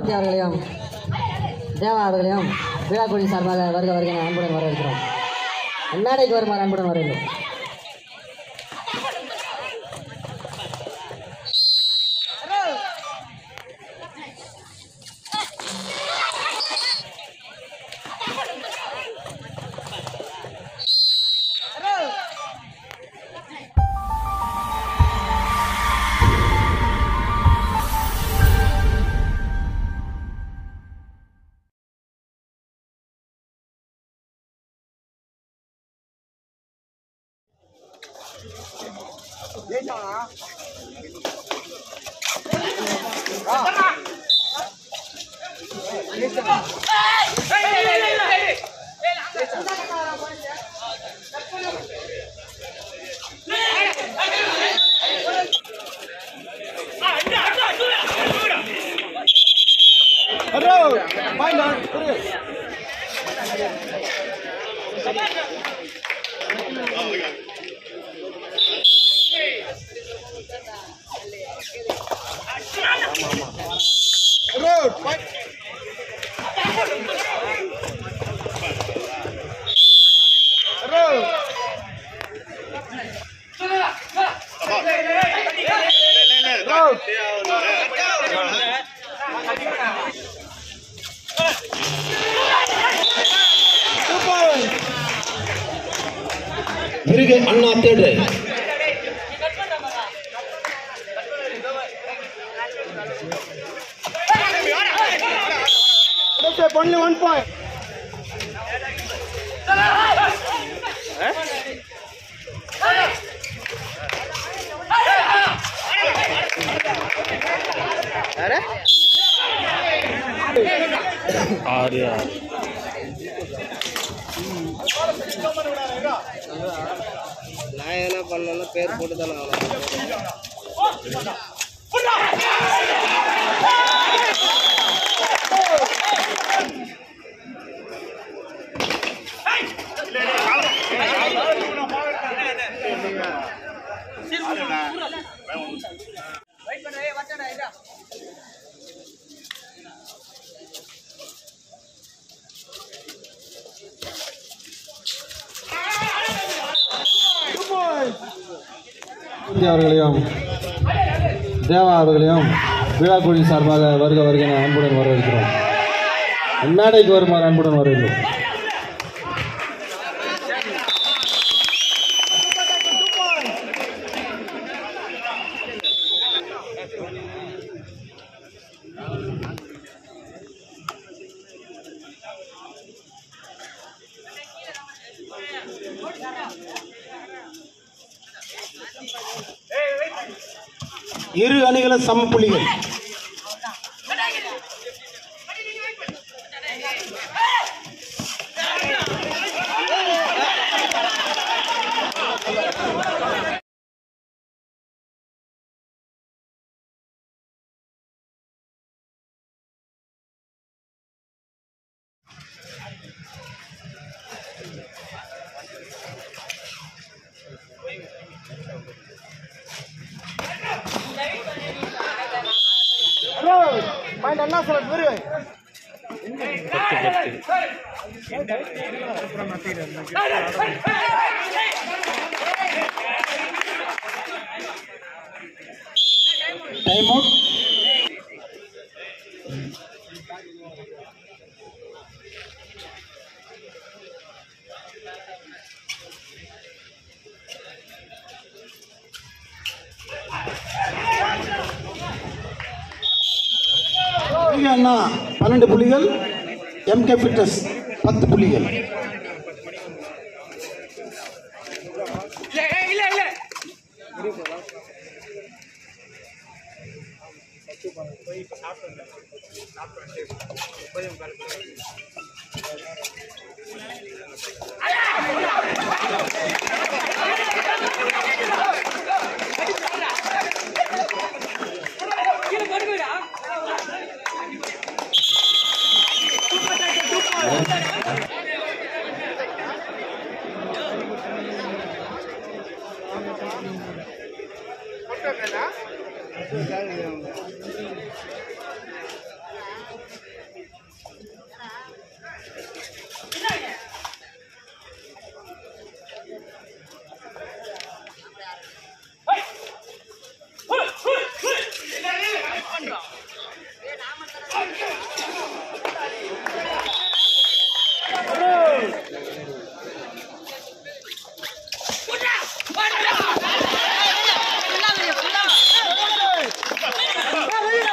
மூர்த்தி அவர்களையும் தேவா அவர்களையும் விழாக்குழி சார்பாக வருக வருகிற அன்புடன் வரவேற்கிறோம். மேடைக்கு வருமாறு அன்புடன் வரவேற்கிறோம். Virge Anna Theatre. Only 1 point. Arya. நான் என்ன பண்ணல பேர் போட்டு தான அவர்களையும் தேவா அவர்களையும் விழாக்குழி சார்பாக வருக வருகிற அன்புடன் வரவேற்கிறோம். மேடைக்கு வருமாறு அன்புடன் வரவேற்கிறோம். இரு அணிகளும் சம புள்ளிகள். Main anak salat beri. Time out. அண்ணா 12 புள்ளிகள், MK Fitness 10 புள்ளிகள்.